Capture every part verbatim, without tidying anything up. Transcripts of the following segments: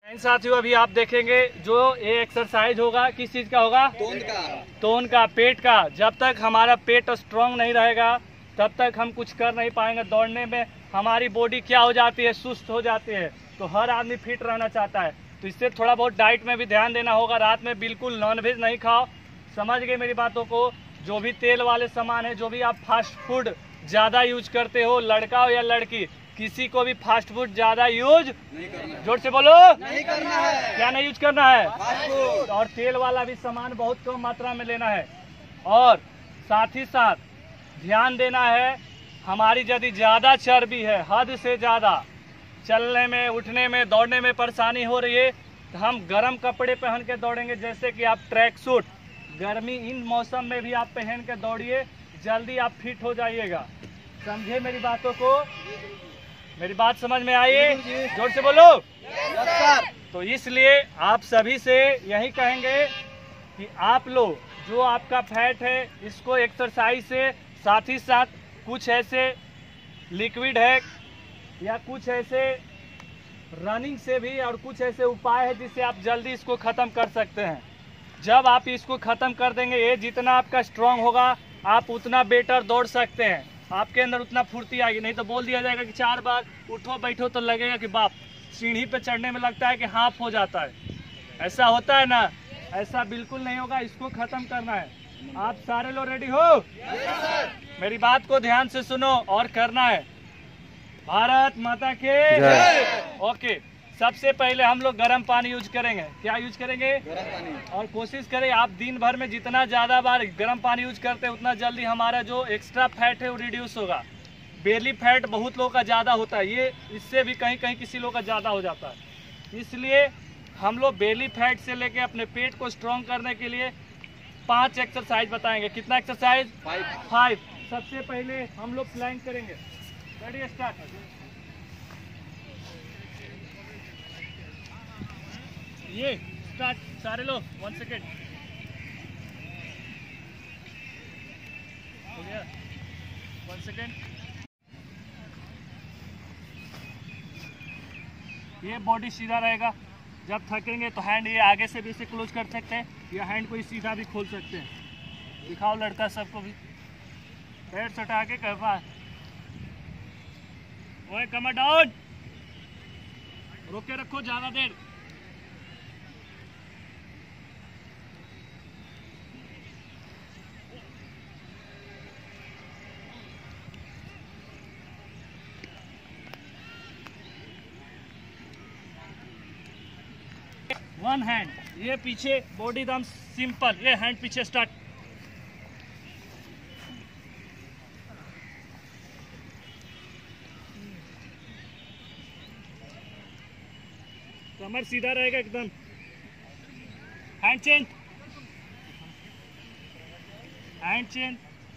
साथियों अभी आप देखेंगे जो ये एक्सरसाइज होगा किस चीज का होगा, टोन का टोन का, पेट का। जब तक हमारा पेट स्ट्रांग नहीं रहेगा तब तक हम कुछ कर नहीं पाएंगे। दौड़ने में हमारी बॉडी क्या हो जाती है, सुस्त हो जाती है। तो हर आदमी फिट रहना चाहता है, तो इससे थोड़ा बहुत डाइट में भी ध्यान देना होगा। रात में बिल्कुल नॉनवेज नहीं खाओ, समझ गए मेरी बातों को। जो भी तेल वाले सामान है, जो भी आप फास्ट फूड ज़्यादा यूज करते हो, लड़का हो या लड़की, किसी को भी फास्ट फूड ज़्यादा यूज नहीं करना, जोर से बोलो नहीं करना है। क्या नहीं यूज करना है, फास्ट फूड। और तेल वाला भी सामान बहुत कम मात्रा में लेना है। और साथ ही साथ ध्यान देना है, हमारी यदि ज़्यादा चर्बी है, हद से ज़्यादा चलने में, उठने में, दौड़ने में परेशानी हो रही है, तो हम गर्म कपड़े पहन के दौड़ेंगे। जैसे कि आप ट्रैक सूट, गर्मी इन मौसम में भी आप पहन के दौड़िए, जल्दी आप फिट हो जाइएगा। समझे मेरी बातों को, मेरी बात समझ में आई? जोर से बोलो। तो इसलिए आप सभी से यही कहेंगे कि आप लोग जो आपका फैट है, इसको एक्सरसाइज से, साथ ही साथ कुछ ऐसे लिक्विड है या कुछ ऐसे रनिंग से भी, और कुछ ऐसे उपाय है जिससे आप जल्दी इसको ख़त्म कर सकते हैं। जब आप इसको ख़त्म कर देंगे, ये जितना आपका स्ट्रांग होगा, आप उतना बेटर दौड़ सकते हैं, आपके अंदर उतना फुर्ती आएगी। नहीं तो बोल दिया जाएगा कि चार बार उठो बैठो तो लगेगा कि बाप, सीढ़ी पे चढ़ने में लगता है कि हाफ हो जाता है। ऐसा होता है ना, ऐसा बिल्कुल नहीं होगा। इसको ख़त्म करना है। आप सारे लोग रेडी हो? मेरी बात को ध्यान से सुनो और करना है। भारत माता के जय। ओके, सबसे पहले हम लोग गर्म पानी यूज करेंगे। क्या यूज करेंगे? गरम पानी। और कोशिश करें आप दिन भर में जितना ज़्यादा बार गर्म पानी यूज करते हैं, उतना जल्दी हमारा जो एक्स्ट्रा फैट है वो रिड्यूस होगा। बेली फैट बहुत लोगों का ज़्यादा होता है, ये इससे भी कहीं कहीं किसी लोग का ज़्यादा हो जाता है। इसलिए हम लोग बेली फैट से लेके अपने पेट को स्ट्रॉन्ग करने के लिए पांच एक्सरसाइज बताएंगे। कितना एक्सरसाइज? फाइव। फाइव। सबसे पहले हम लोग प्लैंक करेंगे। Ready, start. ये स्टार्ट, सारे लोग वन सेकेंड हो गया, वन सेकेंड। ये बॉडी सीधा रहेगा। जब थकेंगे तो हैंड ये आगे से भी इसे क्लोज कर सकते हैं, या हैंड को सीधा भी खोल सकते हैं। दिखाओ लड़का सबको भी, पैर सटा के करवा। ओए कमर डाउन, रोक के रखो ज्यादा देर। वन हैंड, ये पीछे बॉडी एकदम सिंपल, ये हैंड पीछे स्टार्ट। कमर सीधा रहेगा एकदम। Hand change, hand change.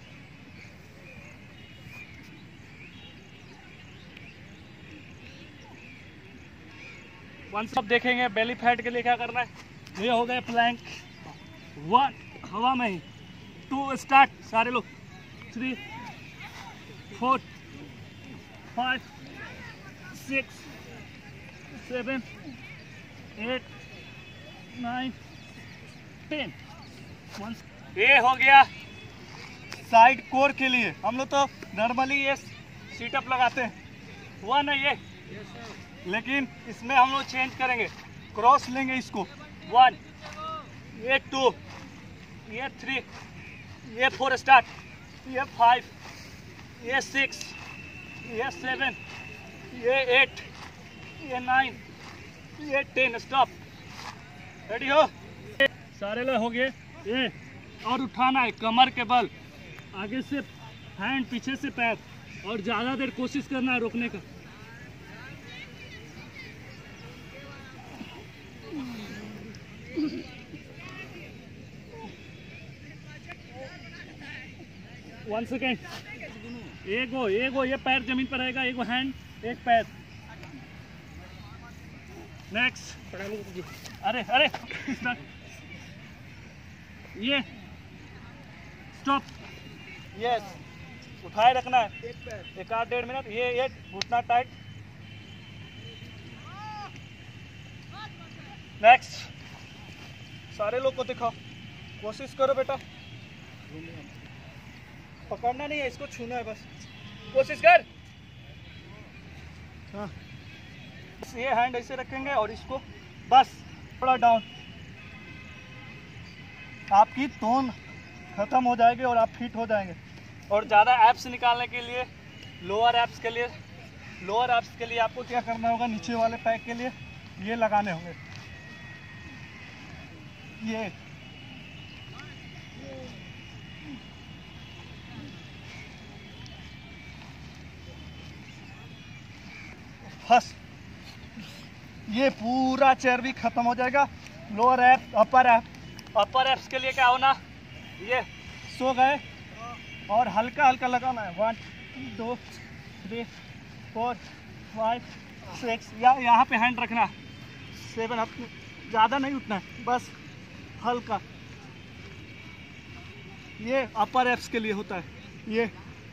One सब देखेंगे बेली फैट के लिए क्या करना है। ये हो गए प्लैंक, वन हवा में ही, टू स्टार्ट, सारे लोग, three, four, five, six, seven, eight, nine, ten. One, ये हो गया साइड कोर के लिए। हम लोग तो नॉर्मली ये सीटअप लगाते हैं, वन है ये, लेकिन इसमें हम लोग चेंज करेंगे, क्रॉस लेंगे इसको। वन, ये टू, ये थ्री, ये फोर स्टार्ट, ये फाइव, ये सिक्स, ये सेवन, ये एट, ये नाइन, ये टेन। स्टॉप। रेडी हो? सारे लोग हो गए। ये और उठाना है कमर के बल, आगे से हैंड, पीछे से पैर, और ज़्यादा देर कोशिश करना है रोकने का। वन सेकेंड, एगो एगो ये पैर जमीन पर रहेगा, एगो हैंड, एक पैर। नेक्स्ट, अरे अरे ये स्टॉप। यस, उठाए रखना है एक आध डेढ़ मिनट। ये ये घुटना टाइट, नेक्स्ट। सारे लोग को दिखाओ, कोशिश करो बेटा, पकड़ना नहीं है, इसको छूना है बस, कोशिश कर। हाँ, ये हैंड ऐसे रखेंगे और इसको बस थोड़ा डाउन, आपकी तोन खत्म हो जाएगी और आप फिट हो जाएंगे। और ज़्यादा एब्स निकालने के लिए, लोअर एब्स के लिए लोअर एब्स के लिए आपको क्या करना होगा, नीचे वाले पैक के लिए ये लगाने होंगे, ये फर्स्ट, ये पूरा चर्बी खत्म हो जाएगा। Lower ab, upper ab, upper abs के लिए क्या होना, ये सो गए और हल्का हल्का लगाना है। One two three four five six, या यहाँ पे हैंड रखना, सेवन अप, ज़्यादा नहीं उठना है, बस हल्का। ये अपर एप्स के लिए होता है, ये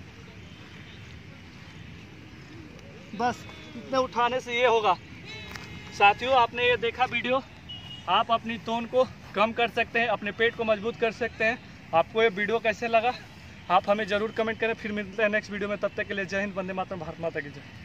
बस इतने उठाने से ये होगा। साथियों, आपने ये देखा वीडियो, आप अपनी तोन को कम कर सकते हैं, अपने पेट को मजबूत कर सकते हैं। आपको ये वीडियो कैसे लगा आप हमें ज़रूर कमेंट करें। फिर मिलते हैं नेक्स्ट वीडियो में, तब तक के लिए जय हिंद, वंदे मातरम, भारत माता की जय।